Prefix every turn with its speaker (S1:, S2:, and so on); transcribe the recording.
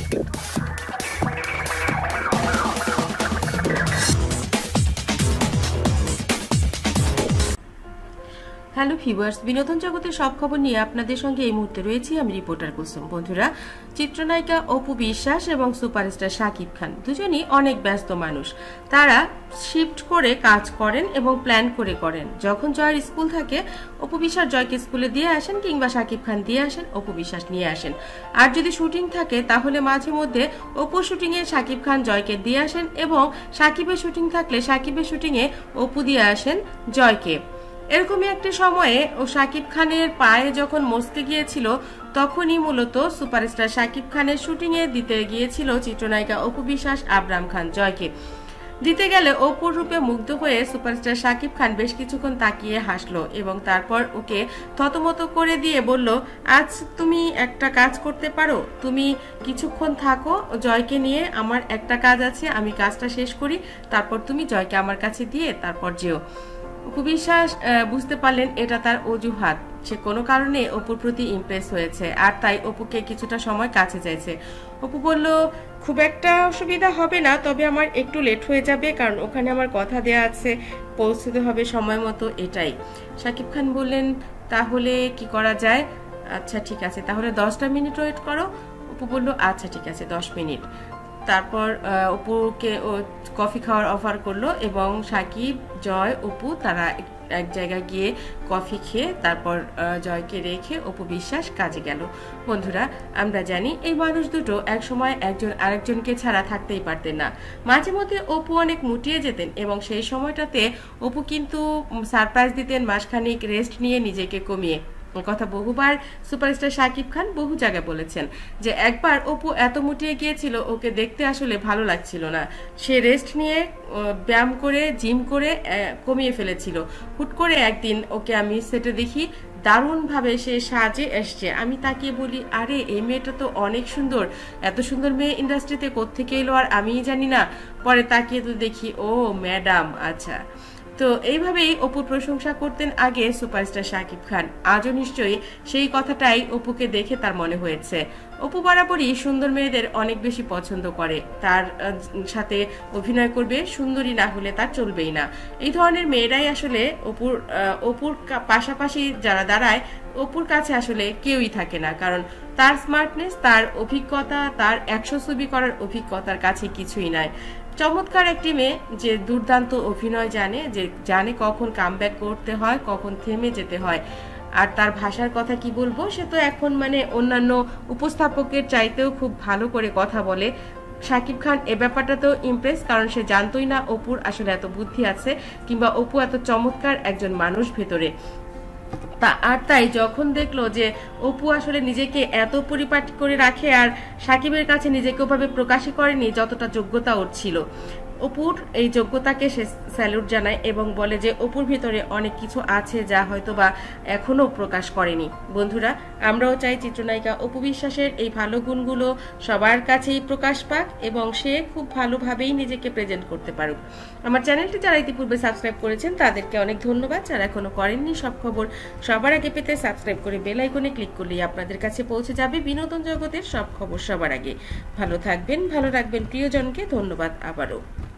S1: Hello viewers, বিনোদন জগতের সব খবর নিয়ে আপনাদের সঙ্গে এই মুহূর্তে রয়েছি আমি রিপোর্টার কুসুম। বন্ধুরা, চিত্রনায়িকা অপু বিশ্বাস এবং সুপারস্টার শাকিব খান দুজনই অনেক ব্যস্ত মানুষ। তারা শিফট করে কাজ করেন এবং প্ল্যান করে করেন। যখন জয়ের স্কুল থাকে, অপু বিশ্বাস জয়কে স্কুলে দিয়ে আসেন, কিংবা শাকিব খান দিয়ে আসেন, অপু বিশ্বাস নিয়ে আসেন। আর যদি শুটিং থাকে তাহলে মাঝে মধ্যে অপুর শুটিংয়ে শাকিব খান জয়কে দিয়ে আসেন, এবং শাকিবের শুটিং থাকলে শাকিবের শুটিংয়ে অপু দিয়ে আসেন জয়কে। এরকমই একটি সময়ে ও শাকিব খানের পায়ে যখন মস্কে গিয়েছিল, তখনই মূলত সুপারস্টার শাকিব খানের শুটিংয়ে দিতে গিয়েছিল চিত্রনায়িকা অপু বিশ্বাস আবরাম খান জয়কে। দিতে গেলে অপুর রূপে মুগ্ধ হয়ে সুপারস্টার শাকিব খান বেশ কিছুক্ষণ তাকিয়ে হাসলো এবং তারপর ওকে থতমত করে দিয়ে বলল, আজ তুমি একটা কাজ করতে পারো, তুমি কিছুক্ষণ থাকো জয়কে নিয়ে, আমার একটা কাজ আছে, আমি কাজটা শেষ করি, তারপর তুমি জয়কে আমার কাছে দিয়ে তারপর যেও। অপু বিশ্বাস বুঝতে পারলেন এটা তার অজুহাত, সে কোনো কারণে অপুর প্রতি ইমপ্রেস হয়েছে, আর তাই অপুকে কিছুটা সময় কাছে চাইছে। অপু বলল, খুব একটা অসুবিধা হবে না, তবে আমার একটু লেট হয়ে যাবে, কারণ ওখানে আমার কথা দেয়া আছে, পৌঁছতে হবে সময় মতো, এটাই। শাকিব খান বললেন, তাহলে কি করা যায়? আচ্ছা ঠিক আছে, তাহলে 10টা মিনিট ওয়েট করো। অপু বলল, আচ্ছা ঠিক আছে, 10 মিনিট। তারপর অপুকে কফি খাওয়ার অফার করলো এবং শাকিব, জয়, অপু তারা এক জায়গায় গিয়ে কফি খেয়ে তারপর জয়কে রেখে অপু বিশ্বাস কাজে গেল। বন্ধুরা, আমরা জানি এই মানুষ দুটো এক সময় একজন আরেকজনকে ছাড়া থাকতেই পারতেন না। মাঝে মধ্যে অপু অনেক মুটিয়ে যেতেন এবং সেই সময়টাতে অপু কিন্তু সারপ্রাইজ দিতেন, মাসখানিক রেস্ট নিয়ে নিজেকে কমিয়ে। কথা বহুবার সুপারস্টার শাকিব খান বহু জায়গায় বলেছেন যে একবার অপু এত মুটিয়ে গিয়েছিল, ওকে দেখতে আসলে ভালো লাগছিল না, সে রেস্ট নিয়ে ব্যায়াম করে জিম করে কমিয়ে ফেলেছিল। হুট করে একদিন ওকে আমি সেটে দেখি দারুণভাবে সে সাজে এসছে। আমি তাকিয়ে বলি, আরে এই মেয়েটা তো অনেক সুন্দর, এত সুন্দর মেয়ে ইন্ডাস্ট্রিতে কোত্থেকে এলো আর আমিই জানি না। পরে তাকিয়ে তো দেখি, ও ম্যাডাম, আচ্ছা। তো এইভাবেই অপুর প্রশংসা করতেন আগে সুপারস্টার শাকিব খান। আজও নিশ্চয়ই সেই কথাটাই অপুকে দেখে তার মনে হয়েছে। অপু বরাবরই সুন্দর মেয়েদের অনেক বেশি পছন্দ করে, তার সাথে অভিনয় করবে, সুন্দরী না হলে তার চলবেই না। এই ধরনের মেয়েরাই আসলে অপুর পাশাপাশি যারা দাঁড়ায়, অপুর কাছে আসলে কেউই থাকে না, কারণ তার স্মার্টনেস, তার অভিজ্ঞতা, তার 100 ছবি করার অভিজ্ঞতার কাছে কিছুই নাই। চমৎকার একটি মেয়ে যে দুর্দান্ত অভিনয় জানে, যে জানে কখন কামব্যাক করতে হয়, কখন থেমে যেতে হয়। আর তার ভাষার কথা কি বলবো, সে তো এখন অন্যান্য উপস্থাপকের চাইতেও খুব ভালো করে কথা বলে। শাকিব খান এ ব্যাপারটাতেও ইমপ্রেস, কারণ সে জানতোই না অপুর আসলে এত বুদ্ধি আছে, কিংবা অপু এত চমৎকার একজন মানুষ ভেতরে। আর তাই যখন দেখলো যে অপু আসলে নিজেকে এত পরিপাটি করে রাখে আর শাকিবের কাছে নিজেকে ওভাবে প্রকাশই করেনি যতটা যোগ্যতা ওর ছিল, অপুর এই যোগ্যতাকে সে স্যালুট জানায় এবং বলে যে অপুর ভিতরে অনেক কিছু আছে যা হয়তোবা এখনো প্রকাশ করেনি। বন্ধুরা, আমরাও চাই চিত্রনায়িকা অপু বিশ্বাসের এই ভালো গুণগুলো সবার কাছেই প্রকাশ পাক এবং সে খুব ভালোভাবেই নিজেকে প্রেজেন্ট করতে পারুক। আমার চ্যানেলটি যারা ইতিপূর্বে সাবস্ক্রাইব করেছেন তাদেরকে অনেক ধন্যবাদ, যারা এখনো করেননি সব খবর সবার আগে পেতে সাবস্ক্রাইব করে বেল আইকনে ক্লিক করলেই আপনাদের কাছে পৌঁছে যাবে বিনোদন জগতের সব খবর সবার আগে। ভালো থাকবেন, ভালো রাখবেন প্রিয়জনকে। ধন্যবাদ আবারও।